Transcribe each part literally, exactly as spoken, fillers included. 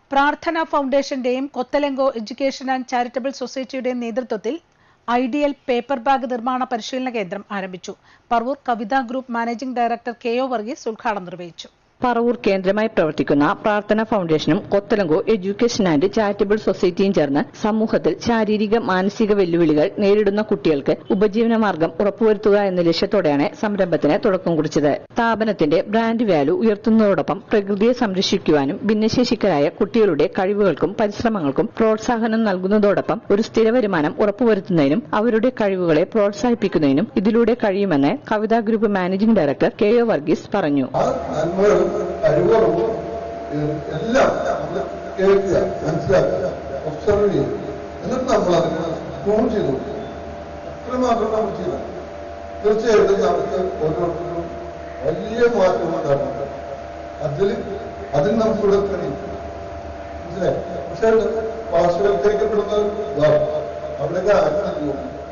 പ്രാർത്ഥന ഫൗണ്ടേഷന്റെയും Cottolengo education and charitable സൊസൈറ്റിയുടെയും നേതൃത്വത്തിൽ ഐഡിയൽ പേപ്പർ ബാഗ് നിർമ്മാണ പരിശീലന കേന്ദ്രം ആരംഭിച്ചു. Paravur Kavitha group managing director K O Varghese ഉദ്ഘാടനം നിർവഹിച്ചു. പറവൂർ കേന്ദ്രമായി പ്രവർത്തിക്കുന്ന പ്രാർത്ഥന ഫൗണ്ടേഷനും കൊത്തലങ്കോ എഡ്യൂക്കേഷൻ ആൻഡ് ചാരിറ്റബിൾ സൊസൈറ്റിയും ചേർന്ന് സമൂഹത്തിൽ ശാരീരിക മാനസിക വെല്ലുവിളികൾ നേരിടുന്ന കുട്ടികൾക്ക് ഉപജീവന മാർഗം ഉറപ്പുവരുത്തുക എന്ന ലക്ഷ്യത്തോടെയാണ് സംരംഭത്തിന് തുടക്കം കുറിച്ചത്. സ്ഥാപനത്തിന്റെ ബ്രാൻഡ് വാല്യൂ ഉയർത്തുന്നതോടൊപ്പം പ്രകൃതിയെ സംരക്ഷിക്കുവാനും ഭിന്നശേഷിക്കാരായ കുട്ടികളുടെ കഴിവുകൾക്കും പരിശ്രമങ്ങൾക്കും പ്രോത്സാഹനം നൽകുന്നതോടൊപ്പം ഒരു സ്ഥിര വരുമാനം ഉറപ്പുവരുത്തുന്നതിനും അവരുടെ കഴിവുകളെ പ്രോത്സാഹിപ്പിക്കുന്നതിനും ഇതിലൂടെ കഴിയുമെന്ന് Kavitha group managing director K O Varghese പറഞ്ഞു. കഴിവുകളും എല്ലാം നമ്മൾ കേൾക്കുക, മനസ്സിലാക്കുക, ഒബ്സർവ് ചെയ്യുക, എന്നിട്ട് നമ്മൾ അതിനെ ഫോൺ ചെയ്തു അത്രമാത്രം നമ്മൾ ചെയ്യണം. തീർച്ചയായിട്ടും നമുക്ക് ഓരോരുത്തരും വലിയ മാറ്റം ഉണ്ടാകുന്നുണ്ട്. അതിൽ അതിൽ നമുക്കിവിടെ കഴിയും, മനസ്സിലായി. പക്ഷേ പാർശ്വവൽക്കരിക്കപ്പെടുന്ന അവിടെയൊക്കെ ആഗ്രഹം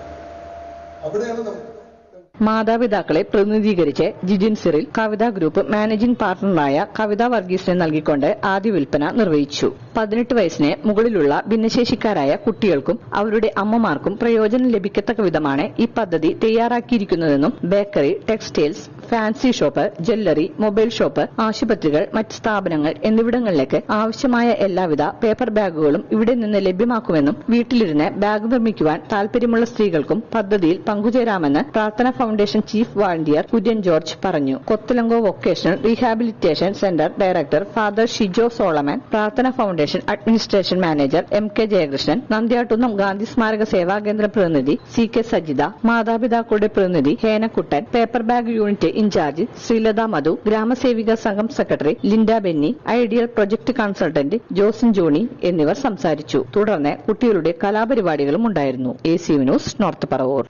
അവിടെയാണ് നമുക്ക് മാതാപിതാക്കളെ പ്രതിനിധീകരിച്ച് Jijin Cyril Kavitha group managing പാർട്ണറായ കവിത വർഗീസിന് നൽകിക്കൊണ്ട് ആദ്യ വിൽപ്പന നിർവഹിച്ചു. പതിനെട്ട് വയസ്സിന് മുകളിലുള്ള ഭിന്നശേഷിക്കാരായ കുട്ടികൾക്കും അവരുടെ അമ്മമാർക്കും പ്രയോജനം ലഭിക്കത്തക്ക വിധമാണ് ഈ പദ്ധതി തയ്യാറാക്കിയിരിക്കുന്നതെന്നും bakery, textiles, fancy shop, jewellery, mobile shop, ആശുപത്രികൾ, മറ്റ് സ്ഥാപനങ്ങൾ എന്നിവിടങ്ങളിലേക്ക് ആവശ്യമായ എല്ലാവിധ പേപ്പർ ബാഗുകളും ഇവിടെ നിന്ന് ലഭ്യമാക്കുമെന്നും വീട്ടിലിരുന്ന് ബാഗ് നിർമ്മിക്കുവാൻ താൽപര്യമുള്ള സ്ത്രീകൾക്കും പദ്ധതിയിൽ പങ്കുചേരാമെന്ന് Prarthana foundation chief volunteer Kurian George പറഞ്ഞു. Cottolengo vocational rehabilitation centre director father Shijo Solomon, Prarthana foundation administration manager M K Jayakrishnan, Nandyattunnam Gandhi സ്മാരക സേവാകേന്ദ്ര പ്രതിനിധി സി കെ സജിത, മാതാപിതാക്കളുടെ പ്രതിനിധി Henakuttan, paper bag unit in charge Sreelatha Madhu, ഗ്രാമസേവിക സംഘം secretary Linda Benny, ideal project consultant Josin Johnny എന്നിവർ സംസാരിച്ചു. തുടർന്ന് കുട്ടികളുടെ കലാപരിപാടികളും ഉണ്ടായിരുന്നു. A C V news, north Paravur.